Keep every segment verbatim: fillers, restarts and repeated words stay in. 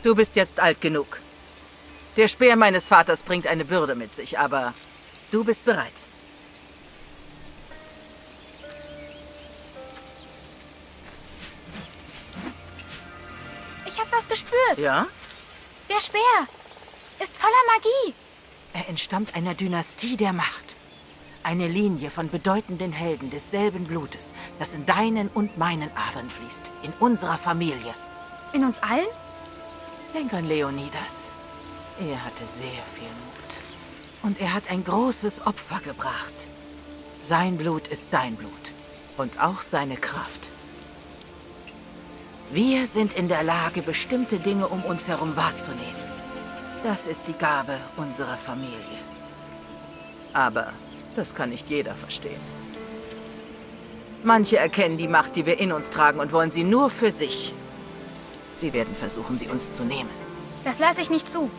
Du bist jetzt alt genug. Der Speer meines Vaters bringt eine Bürde mit sich, aber du bist bereit. Ich habe was gespürt. Ja? Der Speer ist voller Magie. Er entstammt einer Dynastie der Macht. Eine Linie von bedeutenden Helden desselben Blutes, das in deinen und meinen Adern fließt. In unserer Familie. In uns allen? Denk an Leonidas. Er hatte sehr viel Mut. Und er hat ein großes Opfer gebracht. Sein Blut ist dein Blut. Und auch seine Kraft. Wir sind in der Lage, bestimmte Dinge um uns herum wahrzunehmen. Das ist die Gabe unserer Familie. Aber das kann nicht jeder verstehen. Manche erkennen die Macht, die wir in uns tragen, und wollen sie nur für sich. Sie werden versuchen, sie uns zu nehmen. Das lasse ich nicht zu.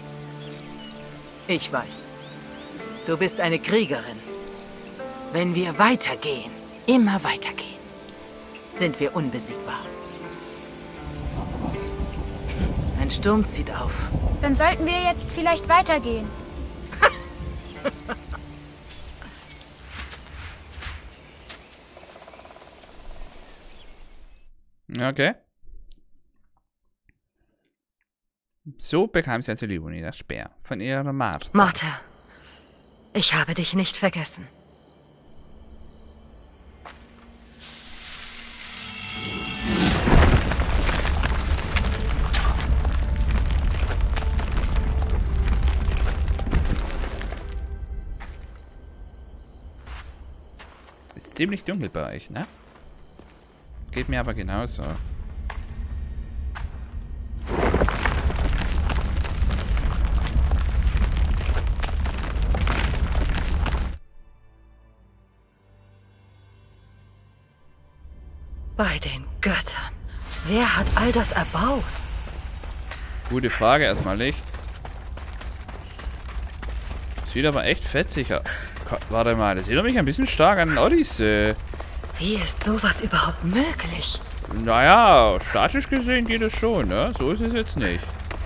Ich weiß. Du bist eine Kriegerin. Wenn wir weitergehen, immer weitergehen, sind wir unbesiegbar. Ein Sturm zieht auf. Dann sollten wir jetzt vielleicht weitergehen. Okay. So bekam sie also Leonie das Speer von ihrer Martha. Martha, ich habe dich nicht vergessen. Ist ziemlich dunkel bei euch, ne? Geht mir aber genauso. Bei den Göttern. Wer hat all das erbaut? Gute Frage, erstmal Licht. Sieht aber echt fetzig aus. Warte mal, das erinnert mich ein bisschen stark an Odyssey. Wie ist sowas überhaupt möglich? Naja, statisch gesehen geht es schon, ne? So ist es jetzt nicht.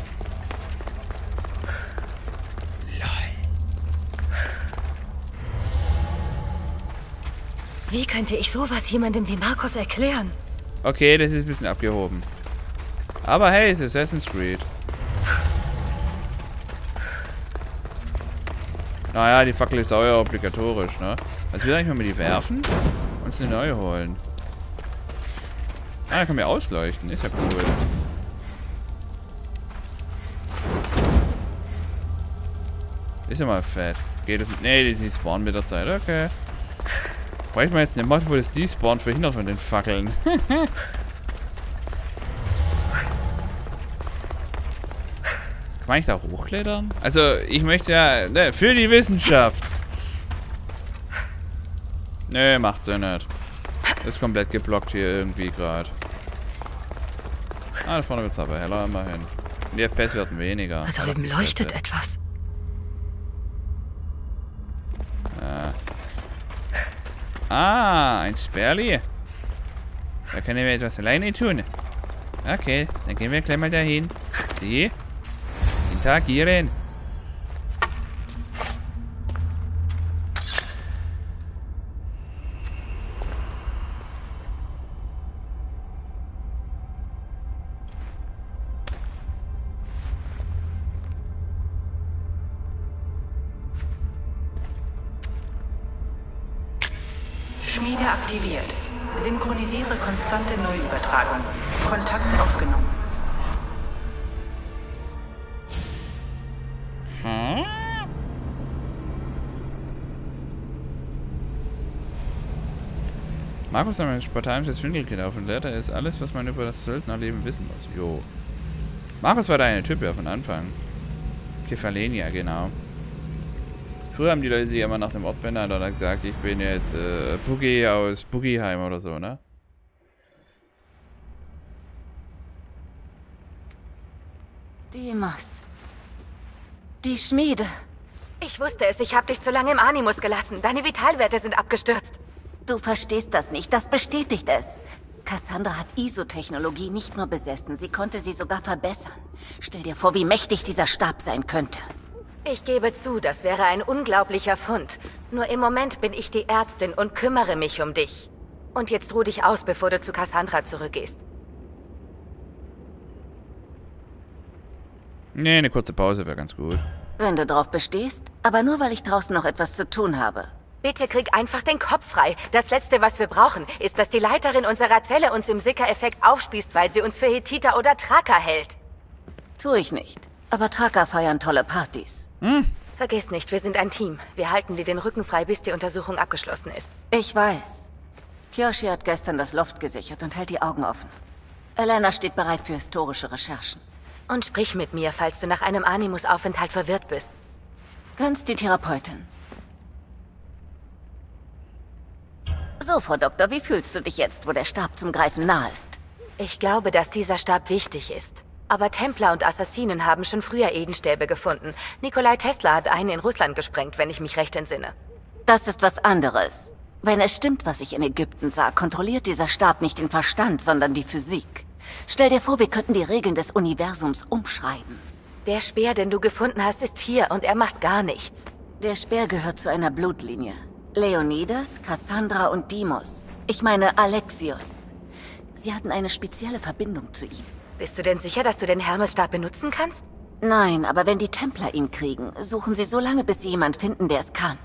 Wie könnte ich sowas jemandem wie Markus erklären? Okay, das ist ein bisschen abgehoben. Aber hey, es ist Assassin's Creed. Naja, die Fackel ist auch ja obligatorisch, ne? Also will eigentlich mal mit die werfen und uns eine neue holen. Ah, da kann man ausleuchten. Ist ja cool. Ist ja mal fett. Geht es? Nee, die, die spawnen mit der Zeit. Okay. Brauche ich mal jetzt eine Mod, wo das die spawnt, verhindert von den Fackeln. Kann man eigentlich da hochklettern? Also, ich möchte ja... Ne, für die Wissenschaft. Nö, macht's ja nicht. Ist komplett geblockt hier irgendwie gerade. Ah, da vorne wird's aber heller immerhin. Und die F P S werden weniger. Da drüben leuchtet etwas. Ah. Ah, ein Sperli. Da können wir etwas alleine tun. Okay, dann gehen wir gleich mal dahin. Sie. Interagieren. Schmiede aktiviert. Synchronisiere konstante Neuübertragung. Kontakt aufgenommen. Hm? Markus hat ein spartanisches Schwindelkind gelaufen und lehrt ist alles, was man über das Söldnerleben wissen muss. Jo. Markus war da eine Typ ja von Anfang. Kefalenia, genau. Früher haben die Leute sich immer nach dem Ort benannt und dann gesagt, ich bin jetzt äh, Boogie aus Boogieheim oder so, ne? Deimos. Die Schmiede. Ich wusste es, ich habe dich zu lange im Animus gelassen. Deine Vitalwerte sind abgestürzt. Du verstehst das nicht, das bestätigt es. Cassandra hat ISO-Technologie nicht nur besessen, sie konnte sie sogar verbessern. Stell dir vor, wie mächtig dieser Stab sein könnte. Ich gebe zu, das wäre ein unglaublicher Fund. Nur im Moment bin ich die Ärztin und kümmere mich um dich. Und jetzt ruh dich aus, bevor du zu Cassandra zurückgehst. Nee, eine kurze Pause wäre ganz gut. Wenn du drauf bestehst, aber nur, weil ich draußen noch etwas zu tun habe. Bitte krieg einfach den Kopf frei. Das Letzte, was wir brauchen, ist, dass die Leiterin unserer Zelle uns im Sicker-Effekt aufspießt, weil sie uns für Hethiter oder Traker hält. Tu ich nicht. Aber Traker feiern tolle Partys. Hm. Vergiss nicht, wir sind ein Team. Wir halten dir den Rücken frei, bis die Untersuchung abgeschlossen ist. Ich weiß. Kyoshi hat gestern das Loft gesichert und hält die Augen offen. Elena steht bereit für historische Recherchen. Und sprich mit mir, falls du nach einem Animus-Aufenthalt verwirrt bist. Ganz die Therapeutin. So, Frau Doktor, wie fühlst du dich jetzt, wo der Stab zum Greifen nah ist? Ich glaube, dass dieser Stab wichtig ist. Aber Templer und Assassinen haben schon früher Edenstäbe gefunden. Nikolai Tesla hat einen in Russland gesprengt, wenn ich mich recht entsinne. Das ist was anderes. Wenn es stimmt, was ich in Ägypten sah, kontrolliert dieser Stab nicht den Verstand, sondern die Physik. Stell dir vor, wir könnten die Regeln des Universums umschreiben. Der Speer, den du gefunden hast, ist hier und er macht gar nichts. Der Speer gehört zu einer Blutlinie. Leonidas, Cassandra und Deimos. Ich meine Alexios. Sie hatten eine spezielle Verbindung zu ihm. Bist du denn sicher, dass du den Hermesstab benutzen kannst? Nein, aber wenn die Templer ihn kriegen, suchen sie so lange, bis sie jemand finden, der es kann.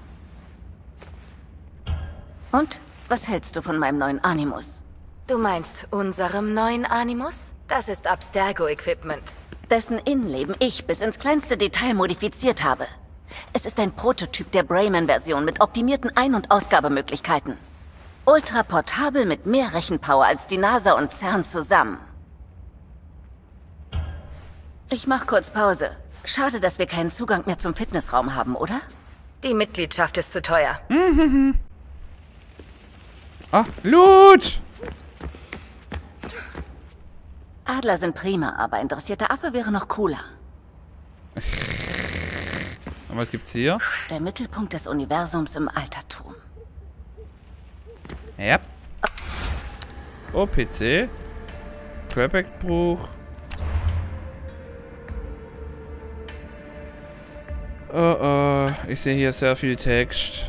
Und? Was hältst du von meinem neuen Animus? Du meinst unserem neuen Animus? Das ist Abstergo-Equipment. Dessen Innenleben ich bis ins kleinste Detail modifiziert habe. Es ist ein Prototyp der Brayman-Version mit optimierten Ein- und Ausgabemöglichkeiten. Ultra portabel mit mehr Rechenpower als die NASA und CERN zusammen. Ich mach kurz Pause. Schade, dass wir keinen Zugang mehr zum Fitnessraum haben, oder? Die Mitgliedschaft ist zu teuer. Mhm. Ah, Loot! Adler sind prima, aber interessierter Affe wäre noch cooler. Und was gibt's hier? Der Mittelpunkt des Universums im Altertum. Ja. Oh, P C. Quebec-Bruch. Oh, oh. Ich sehe hier sehr viel Text.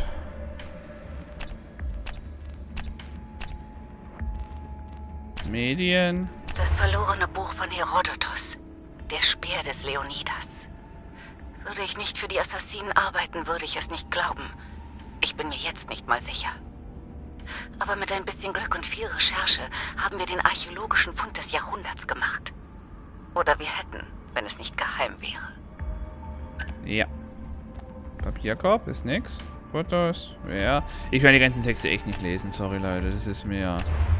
Medien. Das verlorene Buch von Herodotus. Der Speer des Leonidas. Würde ich nicht für die Assassinen arbeiten, würde ich es nicht glauben. Ich bin mir jetzt nicht mal sicher. Aber mit ein bisschen Glück und viel Recherche haben wir den archäologischen Fund des Jahrhunderts gemacht. Oder wir hätten, wenn es nicht geheim wäre. Ja. Papierkorb ist nix. Fotos. Ja. Ich werde die ganzen Texte echt nicht lesen. Sorry, Leute. Das ist mir...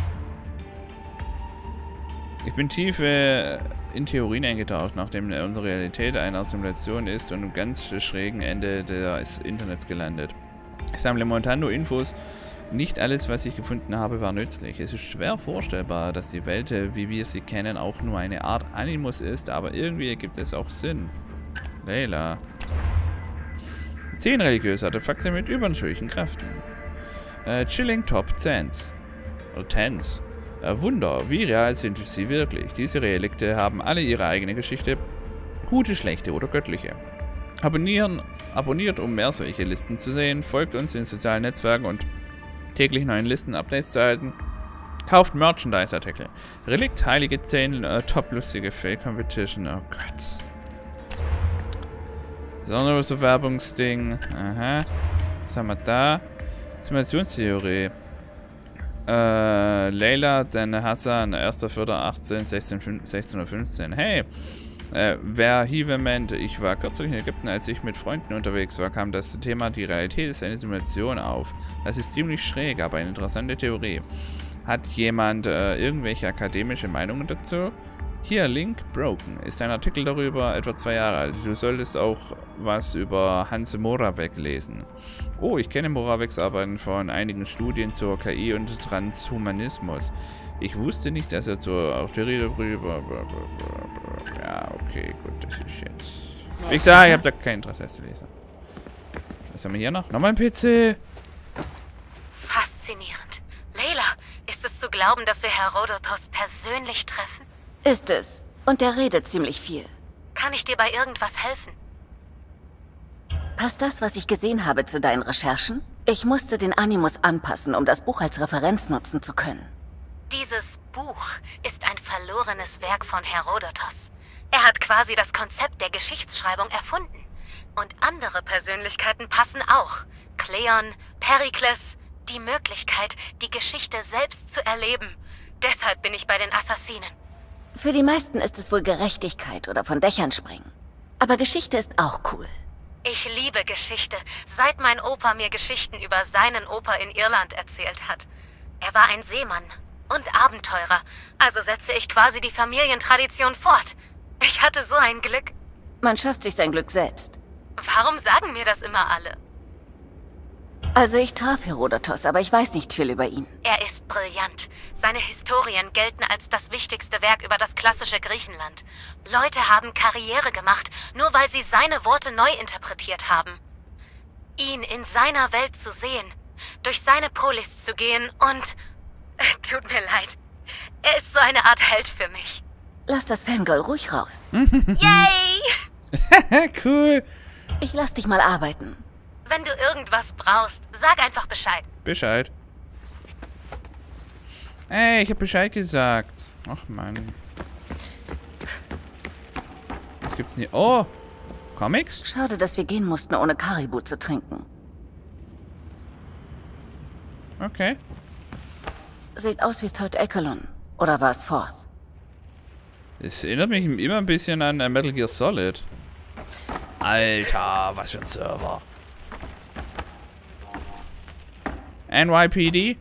Ich bin tief äh, in Theorien eingetaucht, nachdem unsere Realität eine Simulation ist und am ganz schrägen Ende des Internets gelandet. Ich sammle momentan nur Infos. Nicht alles, was ich gefunden habe, war nützlich. Es ist schwer vorstellbar, dass die Welt, wie wir sie kennen, auch nur eine Art Animus ist, aber irgendwie ergibt es auch Sinn. Layla. Zehn religiöse Artefakte mit übernatürlichen Kräften. Äh, Chilling Top Tens. Oder Tens. Äh, Wunder, wie real sind sie wirklich? Diese Relikte haben alle ihre eigene Geschichte. Gute, schlechte oder göttliche. Abonnieren, abonniert, um mehr solche Listen zu sehen. Folgt uns in sozialen Netzwerken und täglich neuen Listen-Updates zu erhalten. Kauft Merchandise-Artikel. Relikt, heilige zehn, äh, top-lustige Fail-Competition. Oh Gott. Besonderes so Werbungsding. Aha. Was haben wir da? Simulationstheorie. Äh, Layla, Dan Hassan, erster vierter achtzehn, sechzehn Uhr fünfzehn. Hey, äh, wer Hive meint, ich war kürzlich in Ägypten, als ich mit Freunden unterwegs war, kam das Thema, die Realität ist eine Simulation auf. Das ist ziemlich schräg, aber eine interessante Theorie. Hat jemand äh, irgendwelche akademische Meinungen dazu? Hier, Link Broken, ist ein Artikel darüber, etwa zwei Jahre alt. Du solltest auch was über Hans Moravec lesen. Oh, ich kenne Moravecs Arbeiten von einigen Studien zur K I und Transhumanismus. Ich wusste nicht, dass er zur Autorität darüber... Ja, okay, gut, das ist jetzt... Wie gesagt, ich habe da kein Interesse, es zu lesen. Was haben wir hier noch? Nochmal ein P C. Faszinierend. Layla, ist es zugleich glauben, dass wir Herodotos persönlich treffen? Ist es. Und der redet ziemlich viel. Kann ich dir bei irgendwas helfen? Passt das, was ich gesehen habe, zu deinen Recherchen? Ich musste den Animus anpassen, um das Buch als Referenz nutzen zu können. Dieses Buch ist ein verlorenes Werk von Herodotos. Er hat quasi das Konzept der Geschichtsschreibung erfunden. Und andere Persönlichkeiten passen auch. Kleon, Perikles, die Möglichkeit, die Geschichte selbst zu erleben. Deshalb bin ich bei den Assassinen. Für die meisten ist es wohl Gerechtigkeit oder von Dächern springen. Aber Geschichte ist auch cool. Ich liebe Geschichte, seit mein Opa mir Geschichten über seinen Opa in Irland erzählt hat. Er war ein Seemann und Abenteurer, also setze ich quasi die Familientradition fort. Ich hatte so ein Glück. Man schafft sich sein Glück selbst. Warum sagen mir das immer alle? Also ich traf Herodotos, aber ich weiß nicht viel über ihn. Er ist brillant. Seine Historien gelten als das wichtigste Werk über das klassische Griechenland. Leute haben Karriere gemacht, nur weil sie seine Worte neu interpretiert haben. Ihn in seiner Welt zu sehen, durch seine Polis zu gehen und... Tut mir leid. Er ist so eine Art Held für mich. Lass das Fangirl ruhig raus. Yay! Cool. Ich lass dich mal arbeiten. Wenn du irgendwas brauchst, sag einfach Bescheid. Bescheid. Ey, ich hab Bescheid gesagt. Ach Mann. Was gibt's denn hier? Oh! Comics? Schade, dass wir gehen mussten, ohne Karibu zu trinken. Okay. Sieht aus wie Third Echelon. Oder war es Fourth? Es erinnert mich immer ein bisschen an Metal Gear Solid. Alter, was für ein Server. N Y P D?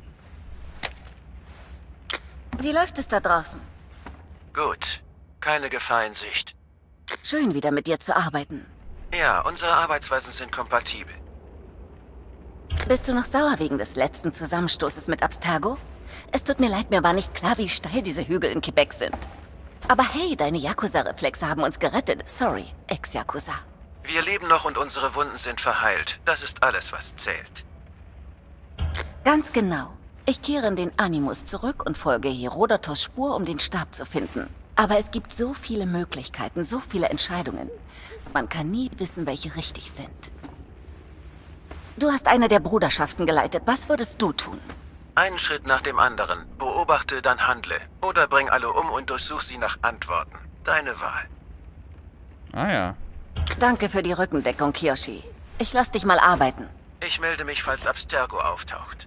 Wie läuft es da draußen? Gut. Keine Gefahr in Sicht. Schön, wieder mit dir zu arbeiten. Ja, unsere Arbeitsweisen sind kompatibel. Bist du noch sauer wegen des letzten Zusammenstoßes mit Abstergo? Es tut mir leid, mir war nicht klar, wie steil diese Hügel in Quebec sind. Aber hey, deine Yakuza-Reflexe haben uns gerettet. Sorry, Ex-Yakuza. Wir leben noch und unsere Wunden sind verheilt. Das ist alles, was zählt. Ganz genau. Ich kehre in den Animus zurück und folge Herodotos Spur, um den Stab zu finden. Aber es gibt so viele Möglichkeiten, so viele Entscheidungen. Man kann nie wissen, welche richtig sind. Du hast eine der Bruderschaften geleitet. Was würdest du tun? Einen Schritt nach dem anderen. Beobachte, dann handle. Oder bring alle um und durchsuch sie nach Antworten. Deine Wahl. Ah ja. Danke für die Rückendeckung, Kiyoshi. Ich lass dich mal arbeiten. Ich melde mich, falls Abstergo auftaucht.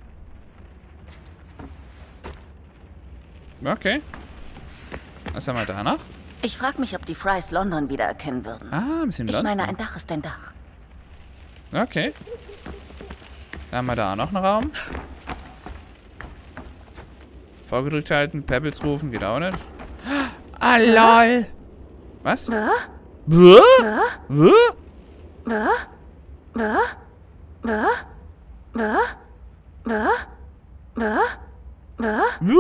Okay. Was haben wir da noch? Ich frage mich, ob die Frys London wiedererkennen würden. Ah, ein bisschen Ich London. meine, ein Dach ist ein Dach. Okay. Dann haben wir da noch einen Raum. Vorgedrückt halten, Pebbles rufen, geht auch nicht. Ah, lol. Was? Wä? Wä? Wä? Wä? Wä? Wä? Wä? Wä? Wä? Wä?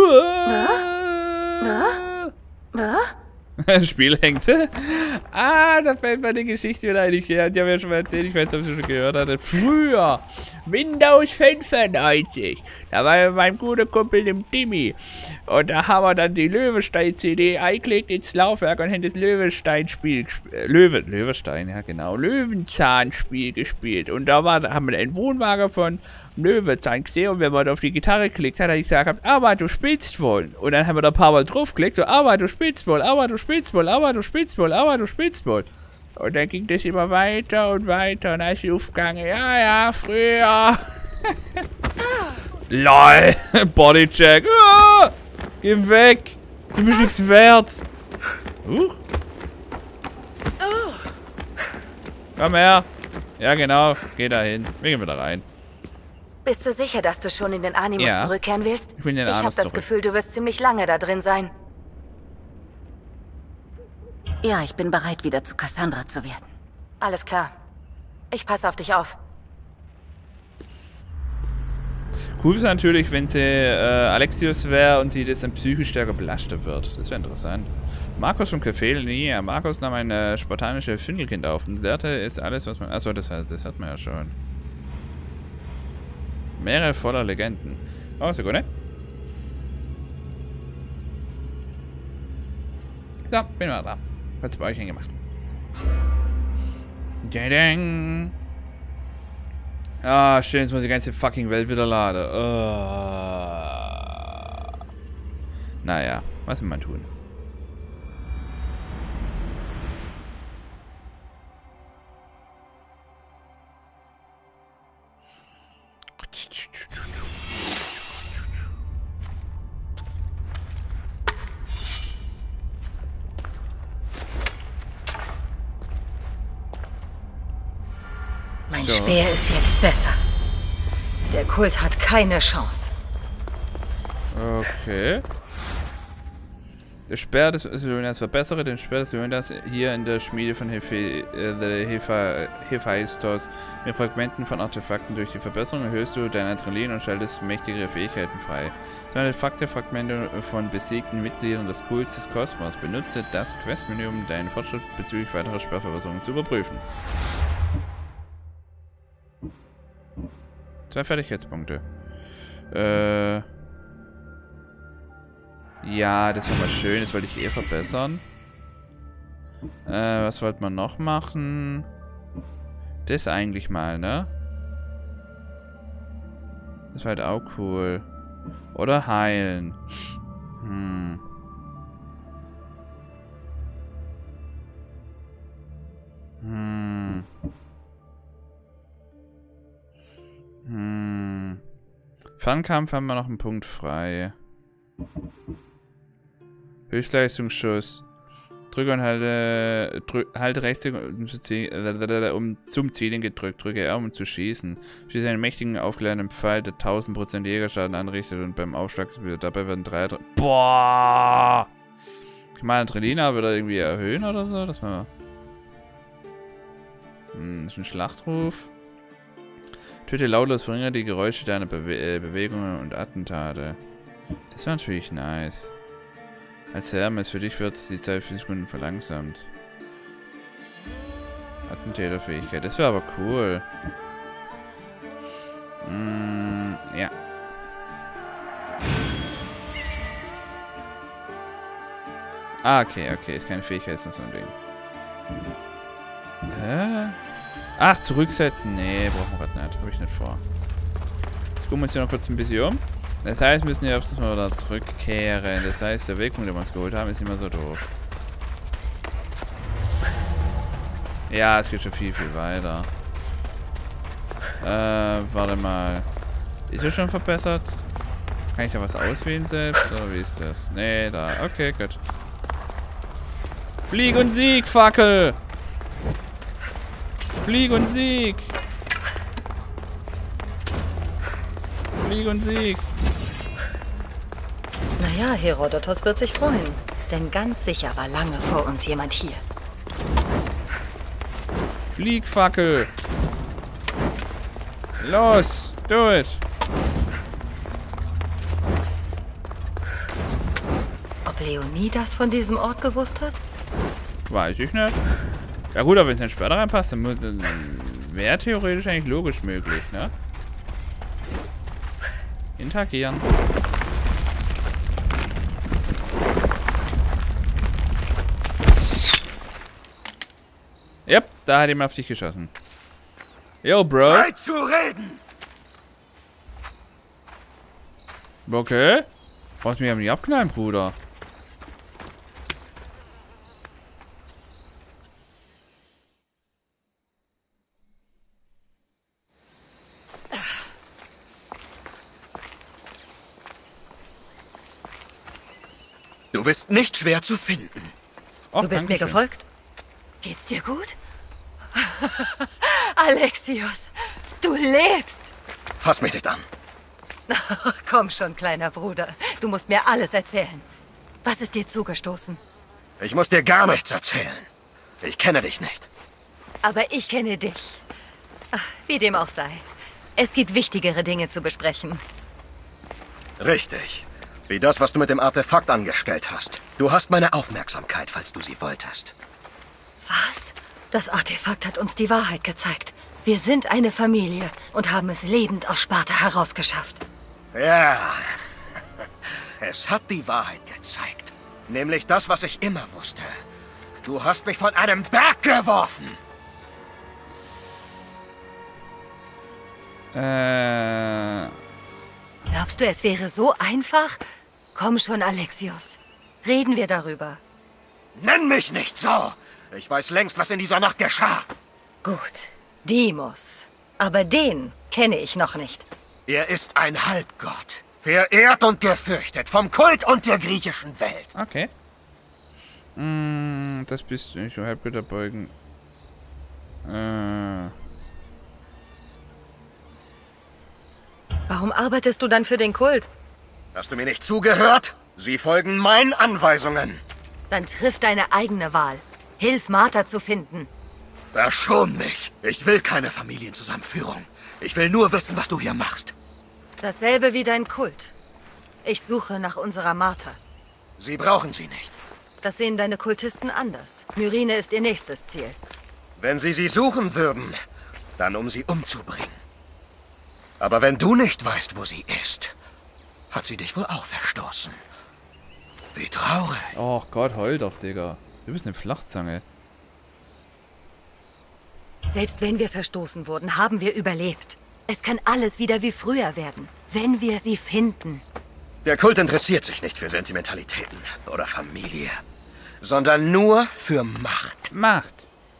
Wä? Wä? Das Spiel hängt. Ah, da fällt mir die Geschichte wieder ein. Ich, die haben ja schon mal erzählt, ich weiß nicht, ob sie schon gehört hattet. Früher, Windows fünfundneunzig, da war mein guter Kumpel dem Timmy. Und da haben wir dann die Löwenstein-C D eingelegt ins Laufwerk und haben das Löwenstein-Spiel gespielt. Löwe, Löwenstein, ja genau. Löwenzahn-Spiel gespielt. Und da war, haben wir einen Wohnwagen von Löwenzahn gesehen. Und wenn man auf die Gitarre geklickt hat, hat ich gesagt, aber du spielst wohl. Und dann haben wir da ein paar Mal draufgeklickt, so, aber du spielst wohl, aber du spielst wohl, aber du spielst wohl, aber du spielst wohl. Und dann ging das immer weiter und weiter und dann ist die aufgegangen, ja, ja, früher. LOL, Bodycheck. Ah, geh weg. Du bist nichts wert. Huch. Komm her. Ja, genau. Geh da hin. Wir gehen wieder rein. Bist du sicher, dass du schon in den Animus Ja. zurückkehren willst? Ich will in den Ich Animus habe das zurück. Gefühl, du wirst ziemlich lange da drin sein. Ja, ich bin bereit, wieder zu Cassandra zu werden. Alles klar. Ich passe auf dich auf. Cool ist natürlich, wenn sie äh, Alexios wäre und sie das dann psychisch stärker belastet wird. Das wäre interessant. Markus vom Café, nee, Markus nahm ein äh, spartanisches Findelkind auf und lehrte ist alles, was man... Achso, das, das hat man ja schon. Meere voller Legenden. Oh, Sekunde. So, bin mal da. Hat's bei euch hingemacht. Ding. Ah, schön, jetzt muss die ganze fucking Welt wieder laden. Oh. Naja, was will man tun? Mein Speer ist jetzt besser. Der Kult hat keine Chance. Okay. Der Speer des Leonidas verbessere den Speer des Leonidas hier in der Schmiede von Hephaistos. Mit Fragmenten von Artefakten durch die Verbesserung erhöhst du dein Adrenalin und schaltest mächtigere Fähigkeiten frei. Zwei Artefakte, Fragmente von besiegten Mitgliedern des Kults des Kosmos. Benutze das Questmenü, um deinen Fortschritt bezüglich weiterer Speerverbesserungen zu überprüfen. Zwei Fertigkeitspunkte. Äh. Ja, das war mal schön. Das wollte ich eh verbessern. Äh, was wollte man noch machen? Das eigentlich mal, ne? Das war halt auch cool. Oder heilen. Hm. Hm. Hm. Fernkampf haben wir noch einen Punkt frei. Höchstleistungsschuss. Drücke und halte, drück, halte rechts um, um zum Zielen gedrückt. Drücke R, um zu schießen. Schieße einen mächtigen, aufgeladenen Pfeil, der tausend Prozent Jägerschaden anrichtet und beim Aufschlag dabei werden drei... Boah! Kann man Adrenalin wieder irgendwie erhöhen oder so? Das mal... Hm, das ist ein Schlachtruf. Töte lautlos, verringere die Geräusche deiner Bewe äh, Bewegungen und Attentate. Das war natürlich nice. Als Hermes, für dich wird die Zeit für Sekunden verlangsamt. Attentäterfähigkeit, das wäre aber cool. Mm, ja. Ah, okay, okay. Keine Fähigkeit ist noch so ein Ding. Hä? Ach, zurücksetzen? Nee, brauchen wir gerade nicht. Habe ich nicht vor. Jetzt gucken wir uns hier noch kurz ein bisschen um. Das heißt, wir müssen ja öfters mal wieder zurückkehren. Das heißt, der Weg, den wir uns geholt haben, ist immer so doof. Ja, es geht schon viel, viel weiter. Äh, warte mal. Ist das schon verbessert? Kann ich da was auswählen selbst? Oder wie ist das? Nee, da. Okay, gut. Flieg und Sieg, Fackel! Flieg und Sieg! Flieg und Sieg! Naja, Herodotos wird sich freuen. Denn ganz sicher war lange vor uns jemand hier. Flieg, Fackel! Los! Do it! Ob Leonidas von diesem Ort gewusst hat? Weiß ich nicht. Ja gut, aber wenn es nicht später reinpasst, dann, dann wäre theoretisch eigentlich logisch möglich, ne? Interagieren. Yep, da hat jemand auf dich geschossen. Yo, Bro. Zeit zu reden! Okay. Brauchst mich aber nicht abknallen, Bruder. Du bist nicht schwer zu finden. Och, Du bist mir Dankeschön. gefolgt? Geht's dir gut? Alexios, du lebst! Fass mich nicht an. Komm schon, kleiner Bruder. Du musst mir alles erzählen. Was ist dir zugestoßen? Ich muss dir gar nichts erzählen. Ich kenne dich nicht. Aber ich kenne dich. Ach, wie dem auch sei. Es gibt wichtigere Dinge zu besprechen. Richtig. Wie das, was du mit dem Artefakt angestellt hast. Du hast meine Aufmerksamkeit, falls du sie wolltest. Was? Das Artefakt hat uns die Wahrheit gezeigt. Wir sind eine Familie und haben es lebend aus Sparta herausgeschafft. Ja. Es hat die Wahrheit gezeigt. Nämlich das, was ich immer wusste. Du hast mich von einem Berg geworfen. Äh... Glaubst du, es wäre so einfach? Komm schon, Alexios. Reden wir darüber. Nenn mich nicht so! Ich weiß längst, was in dieser Nacht geschah. Gut. Deimos. Aber den kenne ich noch nicht. Er ist ein Halbgott. Verehrt und gefürchtet vom Kult und der griechischen Welt. Okay. Mm, das bist du nicht. Halbgötter beugen. Äh... Warum arbeitest du dann für den Kult? Hast du mir nicht zugehört? Sie folgen meinen Anweisungen. Dann triff deine eigene Wahl. Hilf Martha zu finden. Verschon mich. Ich will keine Familienzusammenführung. Ich will nur wissen, was du hier machst. Dasselbe wie dein Kult. Ich suche nach unserer Martha. Sie brauchen sie nicht. Das sehen deine Kultisten anders. Myrine ist ihr nächstes Ziel. Wenn sie sie suchen würden, dann um sie umzubringen. Aber wenn du nicht weißt, wo sie ist, hat sie dich wohl auch verstoßen. Wie traurig. Oh Gott, heul doch, Digga. Du bist eine Flachzange. Selbst wenn wir verstoßen wurden, haben wir überlebt. Es kann alles wieder wie früher werden, wenn wir sie finden. Der Kult interessiert sich nicht für Sentimentalitäten oder Familie, sondern nur für Macht. Macht.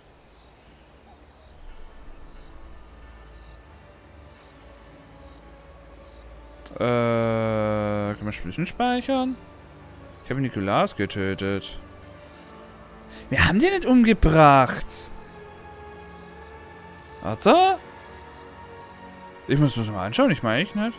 Äh, kann man Schlüssel speichern? Ich habe Nikolaus getötet. Wir haben den nicht umgebracht. Warte. Ich muss mir das mal anschauen, ich meine ich nicht.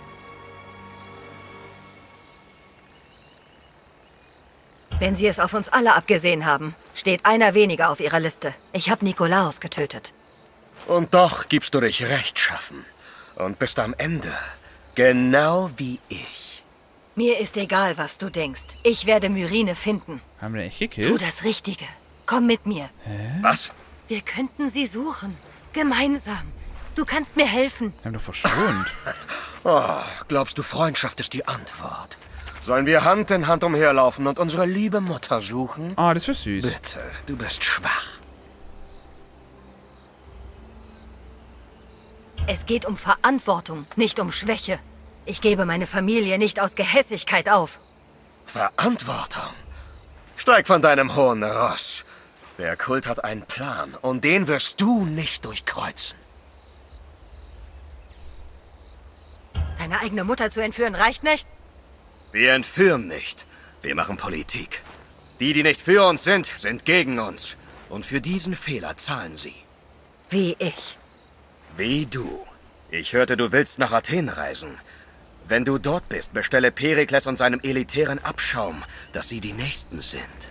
Wenn sie es auf uns alle abgesehen haben, steht einer weniger auf ihrer Liste. Ich habe Nikolaus getötet. Und doch gibst du dich rechtschaffen und bist am Ende genau wie ich. Mir ist egal, was du denkst. Ich werde Myrine finden. Haben wir echt Tu gekillt? das Richtige. Komm mit mir. Hä? Was? Wir könnten sie suchen. Gemeinsam. Du kannst mir helfen. Wir haben doch verschwunden. Oh, glaubst du, Freundschaft ist die Antwort? Sollen wir Hand in Hand umherlaufen und unsere liebe Mutter suchen? Ah, das war süß. Bitte, du bist schwach. Es geht um Verantwortung, nicht um Schwäche. Ich gebe meine Familie nicht aus Gehässigkeit auf. Verantwortung? Steig von deinem hohen Ross. Der Kult hat einen Plan und den wirst du nicht durchkreuzen. Deine eigene Mutter zu entführen reicht nicht? Wir entführen nicht. Wir machen Politik. Die, die nicht für uns sind, sind gegen uns. Und für diesen Fehler zahlen sie. Wie ich. Wie du. Ich hörte, du willst nach Athen reisen. Wenn du dort bist, bestelle Perikles und seinem elitären Abschaum, dass sie die Nächsten sind.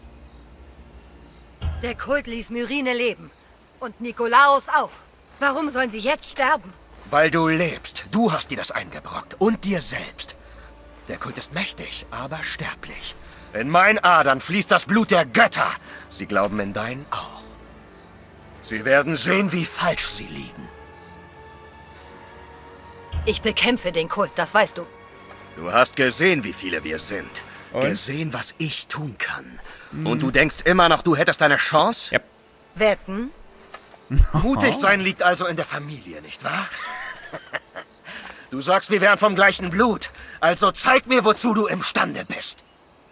Der Kult ließ Myrine leben. Und Nikolaos auch. Warum sollen sie jetzt sterben? Weil du lebst. Du hast dir das eingebrockt. Und dir selbst. Der Kult ist mächtig, aber sterblich. In meinen Adern fließt das Blut der Götter. Sie glauben in deinen auch. Sie werden sehen, wie falsch sie liegen. Ich bekämpfe den Kult, das weißt du. Du hast gesehen, wie viele wir sind. Und? Gesehen, was ich tun kann. Mhm. Und du denkst immer noch, du hättest eine Chance? Ja. Wetten? Mutig sein liegt also in der Familie, nicht wahr? Du sagst, wir wären vom gleichen Blut. Also zeig mir, wozu du imstande bist.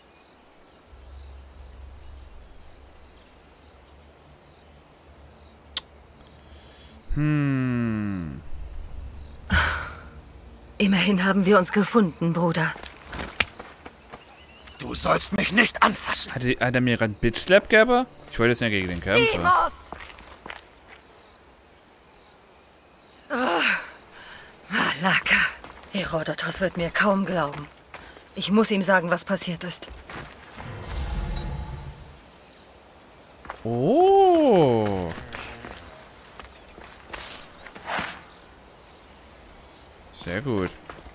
Hm. Immerhin haben wir uns gefunden, Bruder. Du sollst mich nicht anfassen. Hat, die, hat er mir gerade einen Bitch-Slap gegeben? Ich wollte jetzt nicht gegen den kämpfen. Deimos! Oh. Malaka. Herodotos wird mir kaum glauben. Ich muss ihm sagen, was passiert ist. Oh. Sehr gut.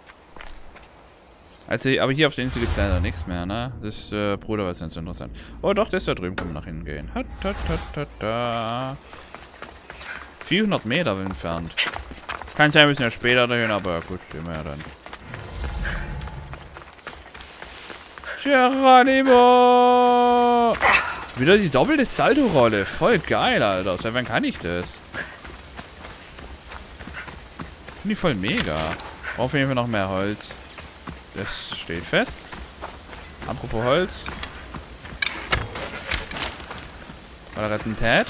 Also, aber hier auf der Insel gibt es leider nichts mehr, ne? Das ist, äh, Bruder, was ganz interessant. Oh doch, der ist da drüben, können wir nach hinten gehen. Hat, hat, hat, hat, da. vierhundert Meter entfernt. Kann sein, ein bisschen später dahin, aber gut, gehen wir ja dann. Geronimo! Wieder die doppelte Salto-Rolle. Voll geil, Alter. Seit wann kann ich das? Finde ich voll mega. Auf jeden Fall noch mehr Holz. Das steht fest. Apropos Holz. Oder retten Ted.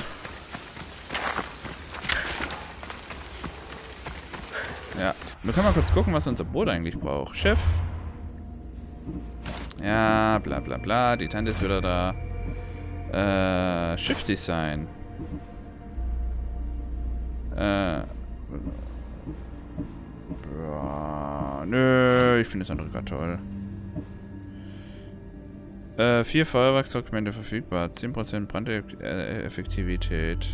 Ja. Wir können mal kurz gucken, was unser Boot eigentlich braucht. Schiff. Ja, bla bla bla. Die Tante ist wieder da. Äh, Schiffdesign. Äh. Boah, nö, ich finde das andere gerade toll. Äh, vier Feuerwerkssegmente verfügbar. zehn Prozent Brandeffektivität.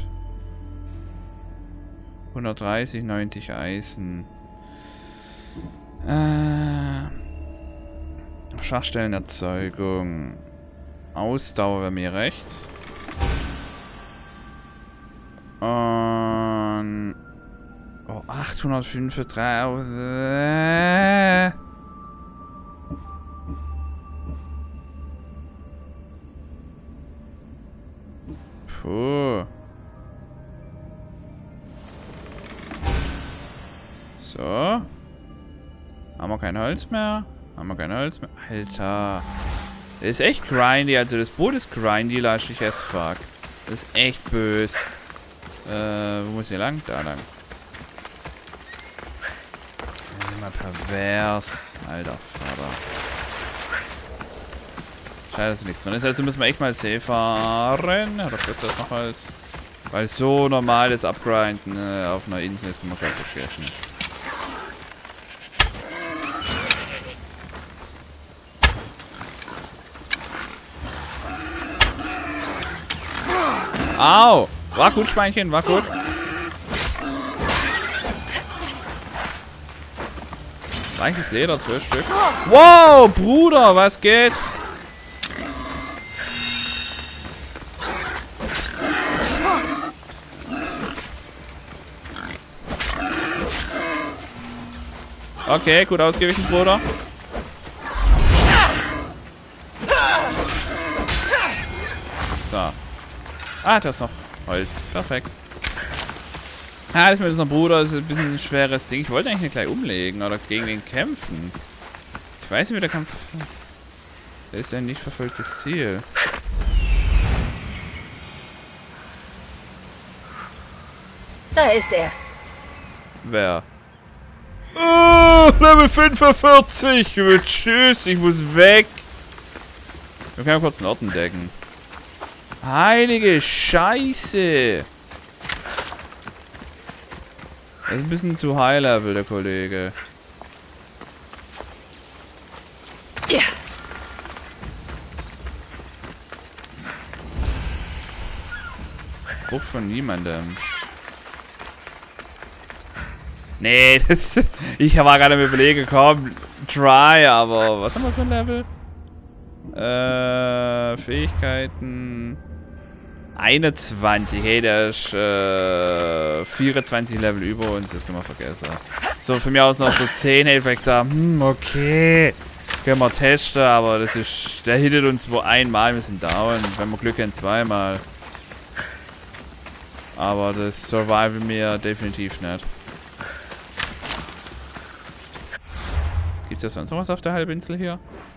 hundertdreißig, neunzig Eisen. Äh, Schwachstellenerzeugung. Ausdauer wäre mir recht. Und... Oh, achthundertfünf für drei... Äh. Puh. So. Haben wir kein Holz mehr? Haben wir kein Holz mehr? Alter. Das ist echt grindy. Also das Boot ist grindy, lastig as fuck. Das ist echt böse. Äh, wo muss ich lang? Da lang. Das ist immer pervers. Alter Vater. Schade, dass nichts drin ist. Also müssen wir echt mal safe fahren. Hat doch besser noch als. Weil so normales Upgrinden äh, auf einer Insel ist, können wir gleich vergessen. Au! War gut, Schweinchen, war gut. Weiches Leder, zwölf Stück. Wow, Bruder, was geht? Okay, gut ausgewichen, Bruder. So. Ah, da ist noch Holz. Perfekt. Ah, das mit unserem Bruder ist ein bisschen ein schweres Ding. Ich wollte eigentlich nicht gleich umlegen oder gegen den kämpfen. Ich weiß nicht, wie der Kampf... Der ist ja ein nicht verfolgtes Ziel. Da ist er. Wer? Oh, Level fünfundvierzig. Tschüss, ich muss weg. Wir können kurz den Ort entdecken. Heilige Scheiße. Das ist ein bisschen zu High Level, der Kollege. Ja. Bruch von niemandem. Nee, das ist, ich war gerade am Überlegen, komm, try, aber was haben wir für ein Level? Äh, Fähigkeiten... einundzwanzig, hey, der ist äh, vierundzwanzig Level über uns, das können wir vergessen. So, von mir aus noch so zehn, hätte ich vielleicht gesagt, hm, okay, können wir testen, aber das ist, der hittet uns wo einmal, wir sind down, wenn wir Glück haben, zweimal. Aber das survive mir definitiv nicht. Gibt's ja sonst noch was auf der Halbinsel hier?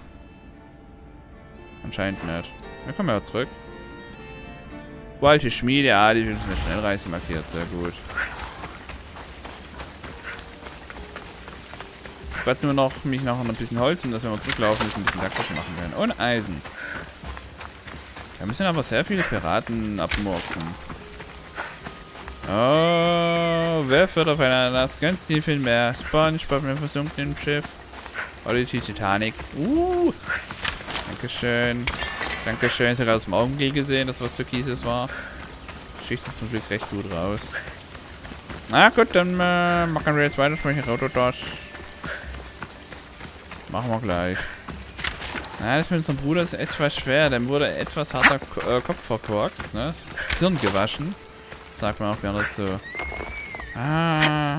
Anscheinend nicht. Dann kommen wir ja zurück. Alte Schmiede, ah, die ist eine Schnellreise markiert, sehr gut. Ich werde nur noch mich noch ein bisschen Holz, um dass wenn wir zurücklaufen müssen, ein bisschen Lacktaschen machen können. Und Eisen. Da müssen aber sehr viele Piraten abmurksen. Oh, wer führt auf einer Ananas ganz tief im Meer? SpongeBob mit dem versunkenen Schiff. Oder die Titanic. Uh. Dankeschön. Dankeschön. Sogar aus dem Augenblick gesehen, dass was Türkises war. Schichtet zum Glück recht gut raus. Na gut, dann äh, machen wir jetzt weitersprechen. Rototos. Machen wir gleich. Na, das mit unserem Bruder ist etwas schwer. Dem wurde etwas harter K äh, Kopf verkorkst, ne? Das Hirn gewaschen. Sagt man auch gerne dazu. Ah.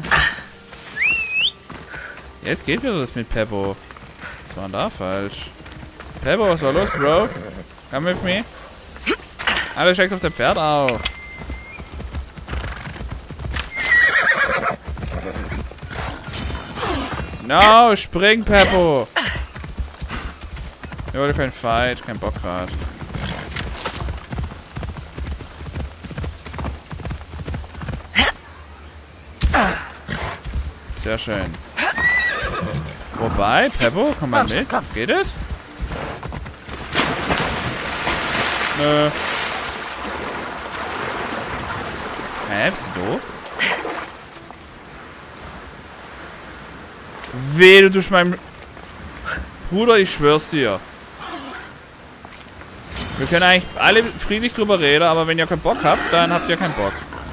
Jetzt geht wieder das mit Peppo. Was war denn da falsch? Pebbo, was war los, Bro? Come with me. Alle steigt auf das Pferd auf. No, spring, Pebbo. Ich wollte keinen Fight, kein Bock grad. Sehr schön. Wobei, Pebbo, komm mal mit. Geht es? Nö. Hä, bist du doof? Weh, du durch meinem... Bruder, ich schwör's dir. Wir können eigentlich alle friedlich drüber reden, aber wenn ihr keinen Bock habt, dann habt ihr keinen Bock.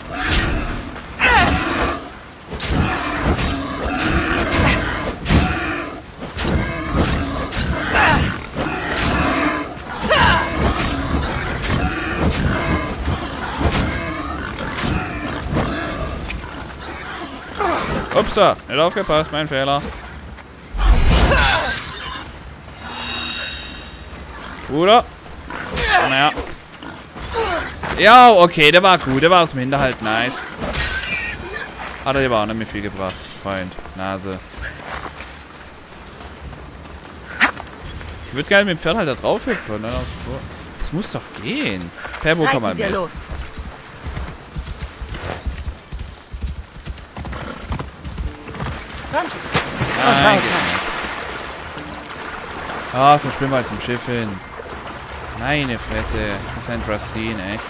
Upsa, nicht aufgepasst, mein Fehler. Bruder. Naja. Ja, okay, der war gut. Der war aus dem Hinterhalt. Nice. Hat er aber auch nicht mehr viel gebracht. Freund. Nase. Ich würde gerne mit dem Pferd halt da drauf hüpfen. Ne? Das muss doch gehen. Pebbo, komm mal mit. Los. Nein, geht nicht. Ah, dann springen wir halt zum Schiff hin. Meine Fresse. Das ist ein Trustin, echt.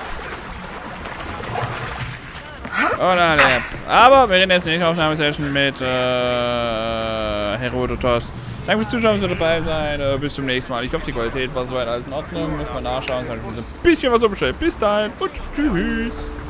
Oh nein, aber wir reden jetzt nicht Aufnahmesession mit äh, Herodotos. Danke fürs Zuschauen, dass ihr dabei seid. Äh, bis zum nächsten Mal. Ich hoffe, die Qualität war soweit alles in Ordnung. Muss mal nachschauen, es hat ein bisschen was umgestellt. Bis dahin und tschüss.